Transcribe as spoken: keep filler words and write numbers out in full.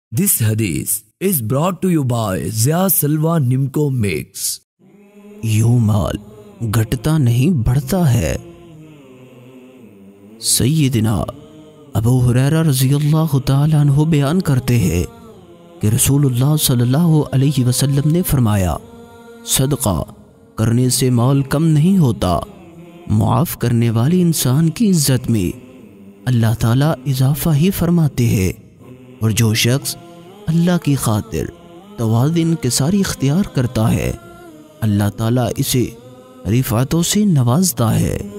This hadith is brought to you by Zia Salwa Nimco Mix. यूं माल घटता नहीं बढ़ता है। सय्यदना अबू हुरैरा रज़ियल्लाहु ताला अन्हु बयान करते हैं कि रसूलुल्लाह सल्लल्लाहु अलैहि वसल्लम ने फरमाया, सदका करने से माल कम नहीं होता, मुआफ़ करने वाले इंसान की इज़्ज़त में अल्लाह ताला इजाफ़ा ही फरमाते हैं, और जो शख्स अल्लाह की खातिर तवाज़ुन इंकिसारी इख्तियार करता है अल्लाह ताला इसे रिफ़ातों से नवाजता है।